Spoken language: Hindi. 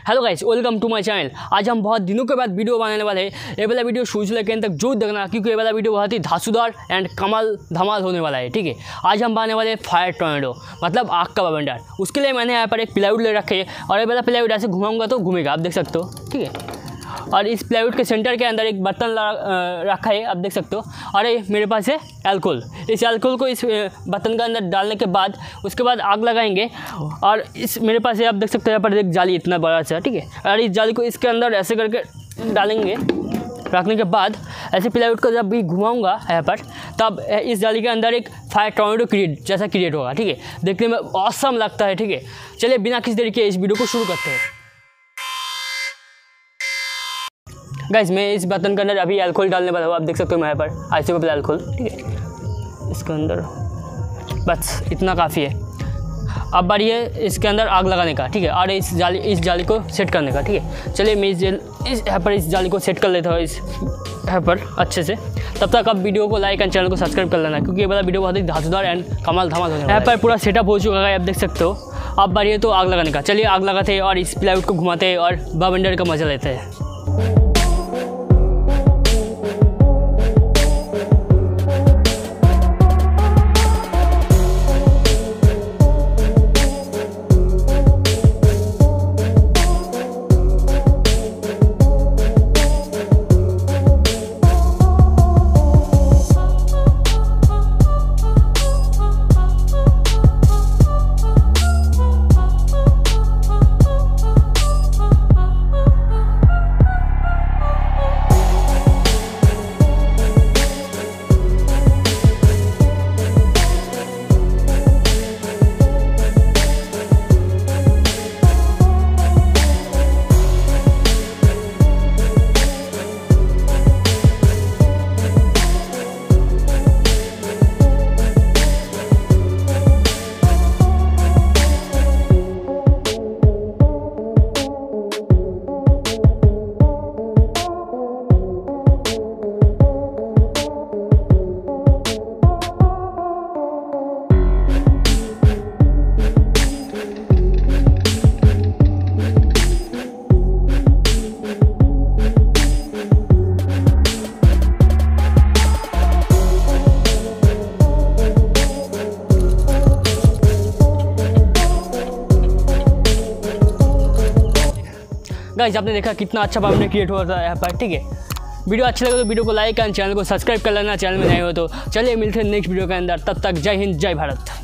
Hello guys, welcome to my channel. आज हम बहुत दिनों के बाद वीडियो बनाने वाले हैं। ये वाला वीडियो शुरू से लेकर अंत तक जरूर देखना, क्योंकि ये वाला वीडियो बहुत ही धांसूदार एंड कमाल धमाल होने वाला है। ठीक है, आज हम बनाने वाले फायर टोर्नेडो, मतलब आग का बवंडर। उसके लिए मैंने यहाँ पर एक प्लाईवुड ले रखे है और ये वाला प्लाईवुड ऐसे घुमाऊंगा तो घूमेगा, आप देख सकते हो। ठीक है, और इस प्लाईवुड के सेंटर के अंदर एक बर्तन रखा है, आप देख सकते हो। और ये मेरे पास है अल्कोहल। इस अल्कोहल को इस बर्तन के अंदर डालने के बाद उसके बाद आग लगाएंगे। और इस मेरे पास है, आप देख सकते हो, यहाँ पर एक जाली इतना बड़ा सा। ठीक है, और इस जाली को इसके अंदर ऐसे करके डालेंगे। रखने के बाद ऐसे प्लाईवुड को जब भी घुमाऊंगा यहाँ पर, तब इस जाली के अंदर एक फायर टोर्नेडो जैसा क्रिएट होगा। ठीक है, देखने में ऑसम लगता है। ठीक है, चलिए बिना किसी देरी के इस वीडियो को शुरू करते हैं। गाइस, मैं इस बर्तन के अंदर अभी अल्कोहल डालने वाला हूँ। आप देख सकते हो, मैं यहाँ पर आइसोप्रोपिल अल्कोहल। ठीक है, इसके अंदर बस इतना काफ़ी है। अब बारी है इसके अंदर आग लगाने का। ठीक है, और इस जाली को सेट करने का। ठीक है, चलिए मैं इस जाली को सेट कर लेता हूँ इस यहाँ पर अच्छे से। तब तक आप वीडियो को लाइक एंड चैनल को सब्सक्राइब कर लेना, क्योंकि ये वाला वीडियो बहुत ही धांसूदार एंड कमाल धमाल होने वाला है। यहाँ पर पूरा सेटअप हो चुका है, आप देख सकते हो। अब बारी है तो आग लगाने का। चलिए आग लगाते हैं और इस प्लाईवुड को घुमाते हैं और बवंडर का मजा लेते हैं। गाइस, आपने देखा कितना अच्छा बवंडर क्रिएट हुआ था यहाँ पर। ठीक है, वीडियो अच्छा लगे तो वीडियो को लाइक एंड चैनल को सब्सक्राइब कर लेना, चैनल में नए हो तो। चलिए मिलते हैं नेक्स्ट वीडियो के अंदर, तब तक जय हिंद जय भारत।